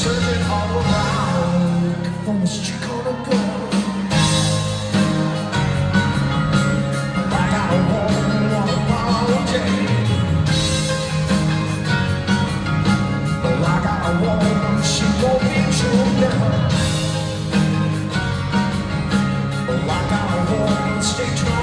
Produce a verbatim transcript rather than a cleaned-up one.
searching all around for this chick on a gun. I got a woman on a holiday. Well, I got a woman, she won't be true now. Well, I got a woman, stay true.